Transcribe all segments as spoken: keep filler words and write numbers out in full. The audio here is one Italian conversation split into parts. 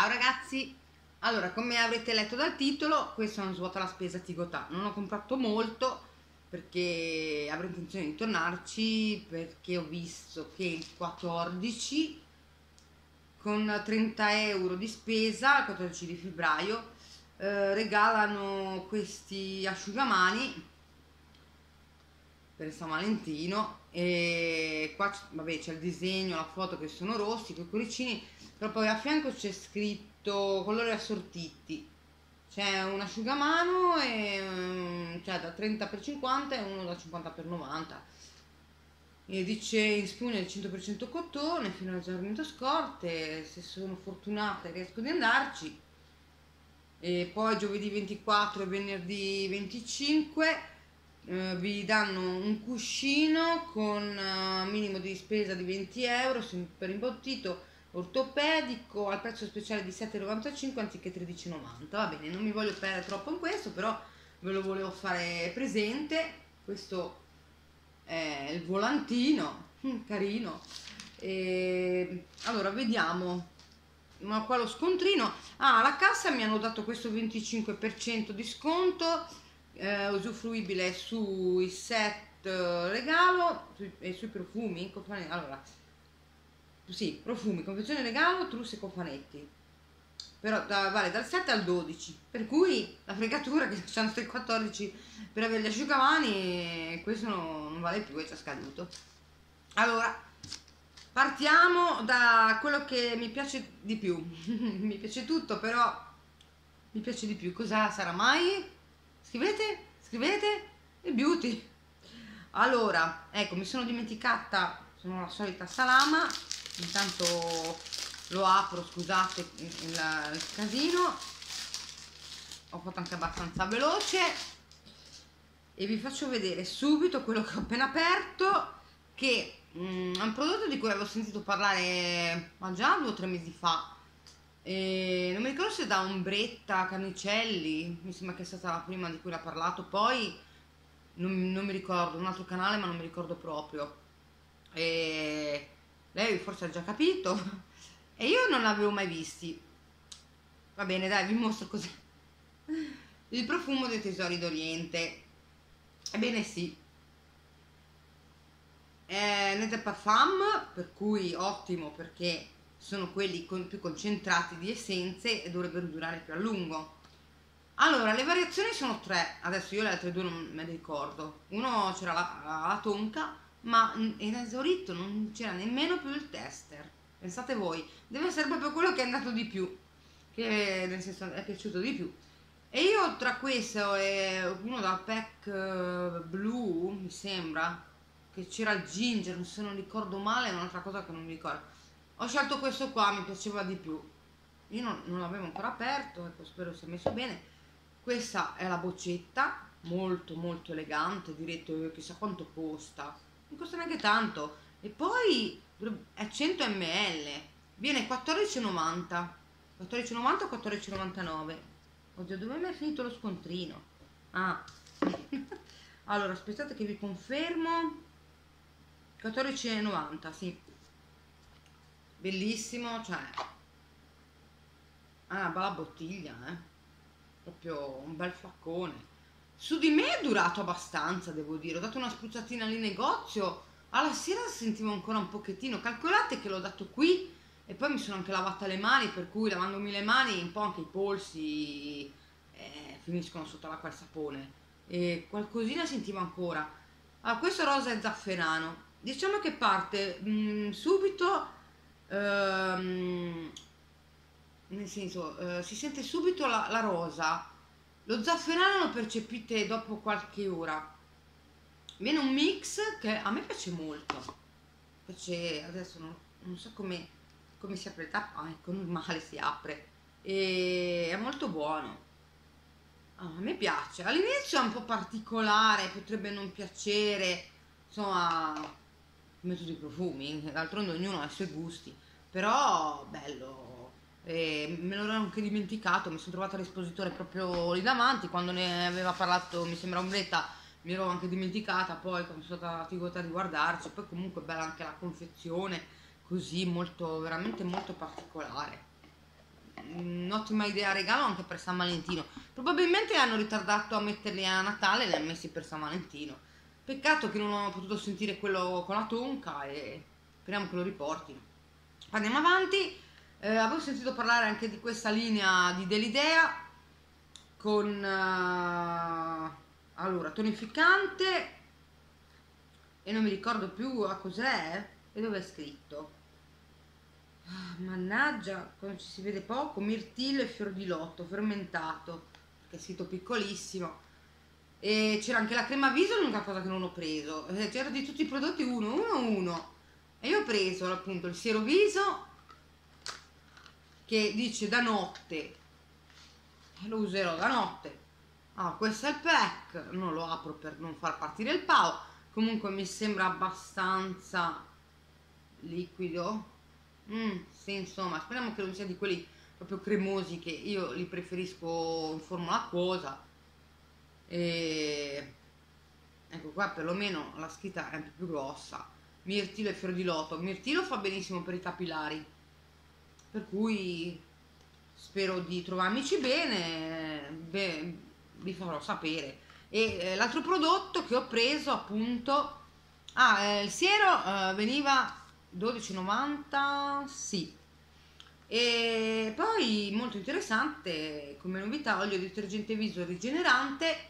Ciao ragazzi, allora come avrete letto dal titolo, questo è un svuota la spesa Tigotà. Non ho comprato molto perché avrò intenzione di tornarci, perché ho visto che il quattordici con trenta euro di spesa, il quattordici di febbraio, eh, regalano questi asciugamani per San Valentino. E qua vabbè c'è il disegno, la foto che sono rossi con i cuoricini, però poi a fianco c'è scritto colori assortiti, c'è un asciugamano e um, cioè da trenta per cinquanta e uno da cinquanta per novanta, e dice in spugna del cento per cento cotone fino al giardino scorte. Se sono fortunata riesco ad andarci. E poi giovedì ventiquattro e venerdì venticinque eh, vi danno un cuscino con uh, minimo di spesa di venti euro per imbottito ortopedico al prezzo speciale di sette e novantacinque anziché tredici e novanta. Va bene, non mi voglio perdere troppo in questo, però ve lo volevo fare presente. Questo è il volantino, carino. E allora vediamo, ma qua lo scontrino. Ah, alla cassa mi hanno dato questo venticinque per cento di sconto eh, usufruibile sui set eh, regalo sui, e sui profumi. Allora sì, profumi, confezione regalo, trusse e cofanetti, però da, vale dal sette al dodici, per cui la fregatura che c'hanno il quattordici per avere gli asciugamani, questo non, non vale più, è già scaduto. Allora partiamo da quello che mi piace di più. Mi piace tutto, però mi piace di più. Cosa sarà mai? Scrivete, scrivete il beauty. Allora, ecco, mi sono dimenticata, sono la solita salama. Intanto lo apro, scusate il, il casino, ho fatto anche abbastanza veloce e vi faccio vedere subito quello che ho appena aperto, che mm, è un prodotto di cui avevo sentito parlare ma già due o tre mesi fa, e non mi ricordo se da Ombretta Carnicelli, mi sembra che è stata la prima di cui l'ha parlato, poi non, non mi ricordo, un altro canale ma non mi ricordo proprio, e lei forse ha già capito e io non l'avevo mai visti. Va bene, dai, vi mostro così il profumo dei tesori d'Oriente. Ebbene sì, è Net de Parfum, per cui ottimo perché sono quelli con, più concentrati di essenze e dovrebbero durare più a lungo. Allora, le variazioni sono tre, adesso io le altre due non me le ricordo. Uno c'era la, la, la tonka, ma in esaurito non c'era nemmeno più il tester. Pensate voi, deve essere proprio quello che è andato di più, che nel senso è piaciuto di più. E io tra questo e uno da pack uh, blu, mi sembra, che c'era il ginger, se non ricordo male, è un'altra cosa che non mi ricordo. Ho scelto questo qua, mi piaceva di più. Io non, non l'avevo ancora aperto, ecco, spero sia messo bene. Questa è la boccetta, molto molto elegante, direte chissà quanto costa. Non costa neanche tanto, e poi è cento millilitri, viene quattordici e novanta, quattordici e novanta o quattordici e novantanove. Oddio, dove mi è finito lo scontrino? Ah allora aspettate che vi confermo, quattordici e novanta, sì, bellissimo, cioè ah, bella bottiglia, eh, proprio un bel flaccone. Su di me è durato abbastanza, devo dire. Ho dato una spruzzatina lì in negozio, alla sera sentivo ancora un pochettino. Calcolate che l'ho dato qui e poi mi sono anche lavata le mani, per cui lavandomi le mani un po' anche i polsi eh, finiscono sotto l'acqua e il sapone, e qualcosina sentivo ancora. Allora, questo rosa e zafferano, diciamo che parte mh, subito, ehm, nel senso eh, si sente subito la, la rosa. Lo zafferano lo percepite dopo qualche ora. Viene un mix che a me piace molto. Piace, adesso non, non so come, come si apre il tappo. Ah, ecco, normale si apre. E è molto buono. Ah, a me piace. All'inizio è un po' particolare, potrebbe non piacere. Insomma, come tutti i profumi. D'altronde ognuno ha i suoi gusti. Però, bello. E me l'ero anche dimenticato, mi sono trovata l'espositore proprio lì davanti quando ne aveva parlato, mi sembra Ombretta, mi ero anche dimenticata, poi quando sono stata Tigotà di guardarci. Poi comunque bella anche la confezione, così molto, veramente molto particolare. un'ottima idea regalo anche per San Valentino. Probabilmente hanno ritardato a metterli a Natale e li hanno messi per San Valentino. Peccato che non ho potuto sentire quello con la tonka e speriamo che lo riportino. Andiamo avanti. Eh, avevo sentito parlare anche di questa linea di Delidea con uh, allora tonificante e non mi ricordo più a cos'è e dove è scritto. Ah, mannaggia, come ci si vede poco, mirtillo e fior di lotto fermentato, che è scritto piccolissimo. E c'era anche la crema viso, l'unica cosa che non ho preso. C'era di tutti i prodotti uno, uno, uno. E io ho preso appunto il siero viso che dice da notte, e lo userò da notte. Ah, questo è il pack, non lo apro per non far partire il pao. Comunque mi sembra abbastanza liquido. Mm, sì, insomma, speriamo che non sia di quelli proprio cremosi, che io li preferisco in forma acquosa. E ecco qua perlomeno la scritta è un po' più grossa. Mirtillo e fior di loto. Mirtillo fa benissimo per i capillari, per cui spero di trovarmici bene. Beh, vi farò sapere. E eh, l'altro prodotto che ho preso appunto, ah, eh, il siero eh, veniva dodici e novanta, sì. E poi molto interessante come novità, olio detergente viso rigenerante,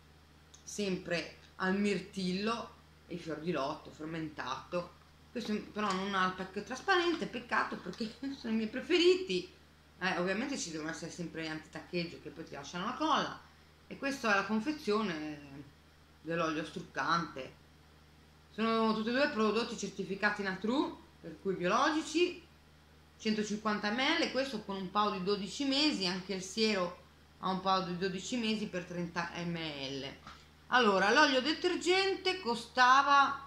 sempre al mirtillo e fior di lotto fermentato. Questo però non ha il pack trasparente, peccato, perché sono i miei preferiti. Eh, ovviamente ci devono essere sempre antitaccheggio, che poi ti lasciano la colla. E questa è la confezione dell'olio struccante. Sono tutti e due prodotti certificati Natru, per cui biologici, centocinquanta millilitri, questo con un paio di dodici mesi, anche il siero ha un paio di dodici mesi per trenta millilitri. Allora, l'olio detergente costava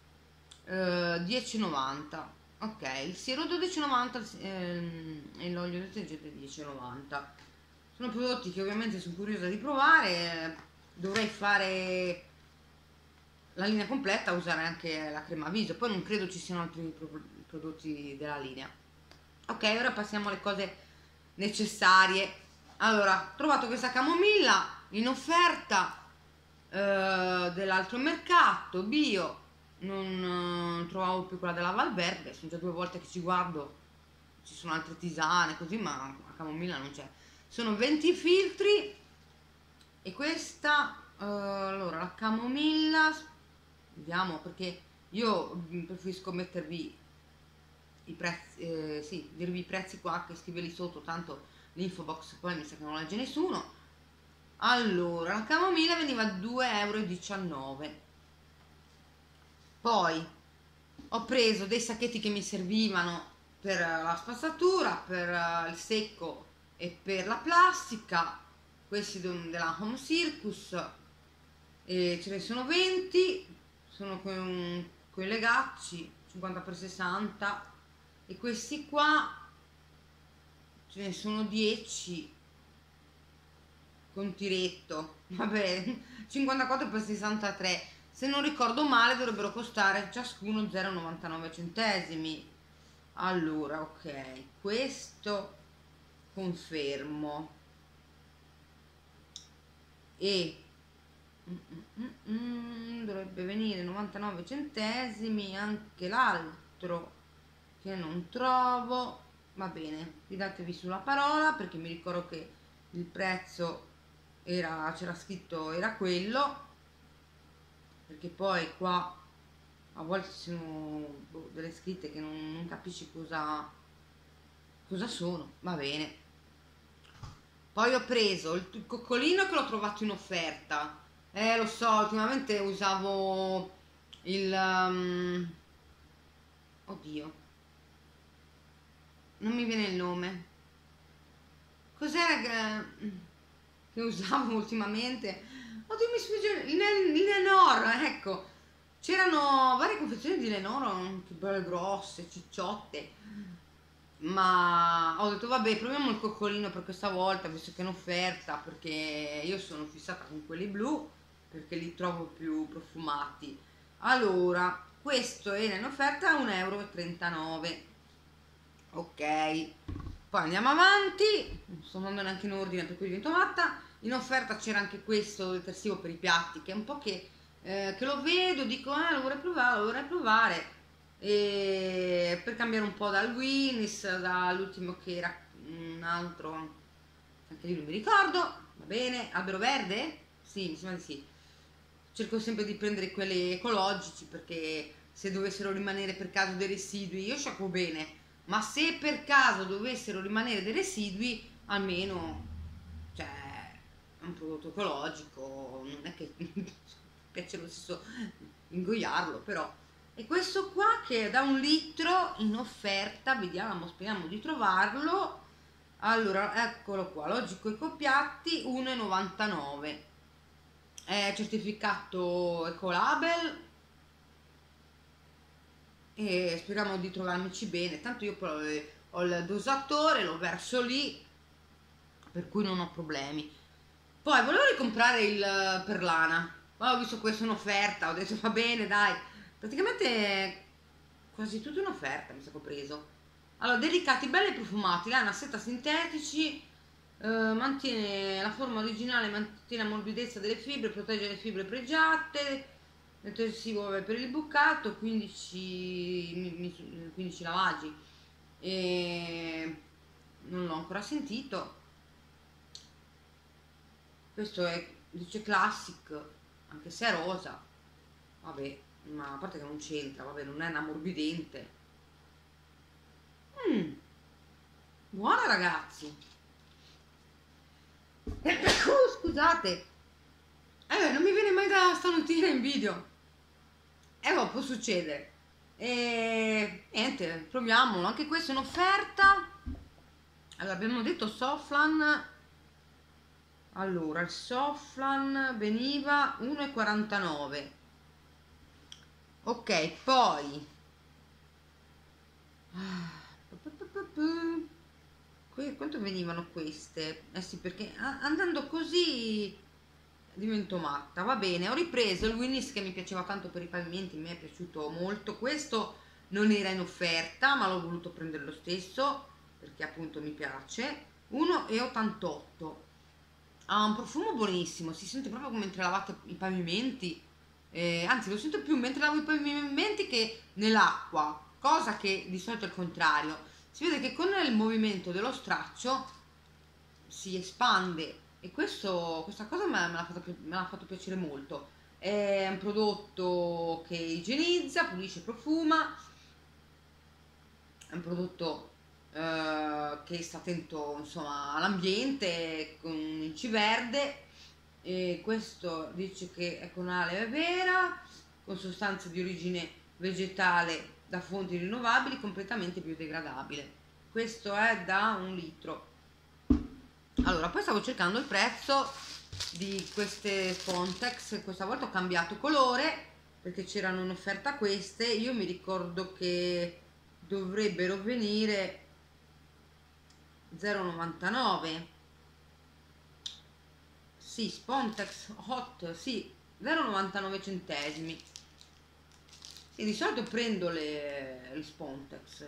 eh, dieci e novanta, ok, il siero dodici e novanta ehm, e l'olio detergente dieci e novanta. Sono prodotti che ovviamente sono curiosa di provare, dovrei fare la linea completa, usare anche la crema viso, poi non credo ci siano altri pro prodotti della linea. Ok, ora passiamo alle cose necessarie. Allora, ho trovato questa camomilla in offerta eh, dell'altro mercato, bio, non eh, trovavo più quella della Valverde, sono già due volte che ci guardo, ci sono altre tisane così, ma la camomilla non c'è. Sono venti filtri e questa, eh, allora, la camomilla, vediamo, perché io preferisco mettervi i prezzi, eh, sì, dirvi i prezzi qua, che scriverli sotto, tanto l'info box poi mi sa che non legge nessuno. Allora, la camomilla veniva a due e diciannove euro. Poi ho preso dei sacchetti che mi servivano per la spazzatura, per il secco e per la plastica, questi della Home Circus, e ce ne sono venti, sono con, con i legacci cinquanta per sessanta, e questi qua ce ne sono dieci con tiretto, vabbè, cinquantaquattro per sessantatré, se non ricordo male dovrebbero costare ciascuno zero virgola novantanove centesimi. Allora, ok, questo confermo, e mm, mm, mm, mm, dovrebbe venire novantanove centesimi anche l'altro che non trovo. Va bene, fidatevi sulla parola, perché mi ricordo che il prezzo era, c'era scritto, era quello, perché poi qua a volte ci sono boh, delle scritte che non, non capisci cosa cosa sono. Va bene. Poi ho preso il, il coccolino, che l'ho trovato in offerta. Eh, lo so, ultimamente usavo il um, oddio, non mi viene il nome. Cos'era che, che usavo ultimamente? Oddio, mi sfugge il, il Lenor, ecco. C'erano varie confezioni di Lenor, che belle grosse, cicciotte. Ma ho detto vabbè, proviamo il coccolino per questa volta, visto che è in offerta, perché io sono fissata con quelli blu, perché li trovo più profumati. Allora, questo era in offerta a un e trentanove euro. Ok, Poi andiamo avanti, non sto andando neanche in ordine per cui divento matta. In offerta c'era anche questo detersivo per i piatti, che è un po' che, eh, che lo vedo, dico eh, lo vorrei provare, lo vorrei provare, e per cambiare un po' dal Winnis, dall'ultimo che era un altro, anche lì non mi ricordo, va bene, albero verde? Sì, mi sembra di sì. Cerco sempre di prendere quelli ecologici perché se dovessero rimanere per caso dei residui, io sciacquo bene, ma se per caso dovessero rimanere dei residui, almeno, cioè, è un prodotto ecologico, non è che piace lo stesso ingoiarlo, però. E questo qua che è da un litro in offerta, vediamo, speriamo di trovarlo. Allora, eccolo qua, Logico Ecopiatti, uno e novantanove. È certificato Ecolabel e speriamo di trovarmici bene. Tanto io poi ho il dosatore, lo verso lì, per cui non ho problemi. Poi volevo ricomprare il Perlana, poi ho visto questo in offerta, ho detto va bene dai, praticamente quasi tutto in offerta mi sa che ho preso. Allora, delicati, belli e profumati, lana, seta sintetici, eh, mantiene la forma originale, mantiene la morbidezza delle fibre, protegge le fibre pregiate, detersivo vabbè, per il bucato, quindici, mi- mi- quindici lavaggi, e non l'ho ancora sentito. Questo è, dice classic, anche se è rosa, vabbè, ma a parte che non c'entra, vabbè, non è un ammorbidente. Mm, buona ragazzi. Oh, scusate, eh, non mi viene mai da starnutire in video. Eh, oh, può succedere. E niente, proviamolo. Anche questo è in offerta. Allora, abbiamo detto Soflan. Allora, il Soflan veniva uno e quarantanove. Ok, poi Que- quanto venivano queste? Eh sì, perché a- andando così divento matta. Va bene, ho ripreso il Winnis che mi piaceva tanto per i pavimenti, mi è piaciuto molto. Questo non era in offerta, ma l'ho voluto prendere lo stesso perché appunto mi piace. uno e ottantotto. Ha un profumo buonissimo, si sente proprio come mentre lavate i pavimenti. Eh, anzi, lo sento più mentre lavo i pavimenti che nell'acqua, cosa che di solito è il contrario. Si vede che con il movimento dello straccio si espande e questo, questa cosa me, me l'ha fatto, pi- me l'ha fatto piacere molto. È un prodotto che igienizza, pulisce, profuma, è un prodotto eh, che sta attento insomma all'ambiente con il C verde, e questo dice che è con aloe vera, con sostanze di origine vegetale da fonti rinnovabili, completamente biodegradabile. Questo è da un litro. Allora, poi stavo cercando il prezzo di queste Fontex, questa volta ho cambiato colore perché c'erano in offerta queste. Io mi ricordo che dovrebbero venire zero virgola novantanove. Sì, Spontex Hot, sì, zero virgola novantanove centesimi. E di solito prendo le, le Spontex,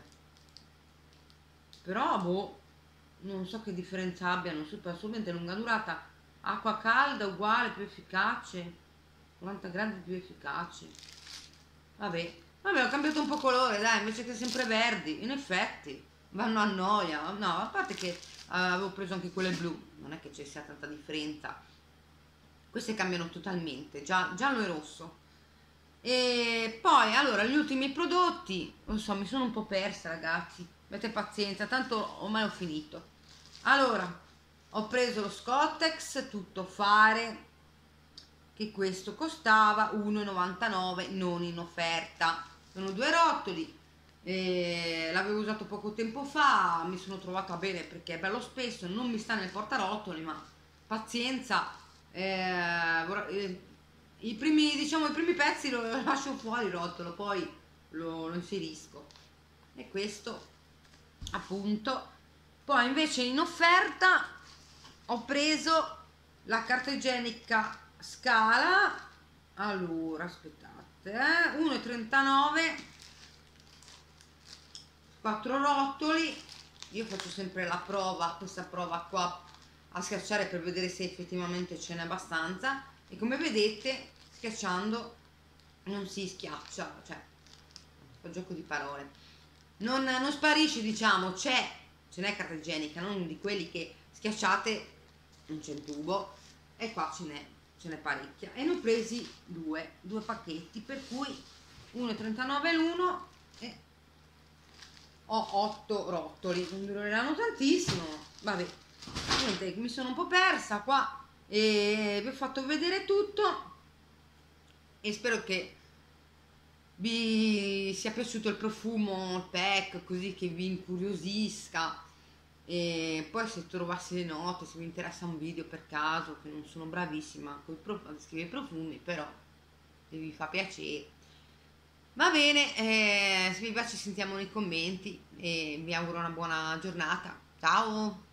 però boh, non so che differenza abbiano, super assolutamente lunga durata, acqua calda uguale, più efficace, quaranta gradi più efficace. Vabbè, vabbè, ho cambiato un po' colore, dai, invece che sempre verdi, in effetti vanno a noia. No, a parte che eh, avevo preso anche quelle blu, non è che ci sia tanta differenza. Queste cambiano totalmente, già, giallo e rosso. E poi, allora, gli ultimi prodotti, non so, mi sono un po' persa, ragazzi. Avete pazienza, tanto ormai ho finito. Allora, ho preso lo Scottex tutto fare, che questo costava uno e novantanove, non in offerta. Sono due rotoli, eh, l'avevo usato poco tempo fa, mi sono trovata bene perché è bello spesso, non mi sta nel portarotoli, ma pazienza. eh, vorrà- eh, i primi, diciamo, i primi pezzi lo lascio fuori il rotolo, poi lo, lo inserisco. E questo appunto. Poi invece in offerta ho preso la carta igienica Scala. Allora, aspettate, eh, uno e trentanove, quattro rotoli, io faccio sempre la prova, questa prova qua a schiacciare per vedere se effettivamente ce n'è abbastanza, e come vedete schiacciando non si schiaccia, cioè fa gioco di parole, non, non sparisce, diciamo, c'è, ce n'è carta igienica, non di quelli che schiacciate non c'è il tubo, e qua ce n'è ce n'è parecchia, e ne ho presi due due pacchetti, per cui uno e trentanove l'uno e ho otto rotoli, non dureranno tantissimo. Vabbè, niente, mi sono un po' persa qua e vi ho fatto vedere tutto, e spero che vi sia piaciuto il profumo, il pack, così che vi incuriosisca. E poi se trovassi le note, se vi interessa un video per caso, che non sono bravissima con a scrivere i profumi, però se vi fa piacere, va bene. Eh, se vi va ci sentiamo nei commenti, e vi auguro una buona giornata. Ciao!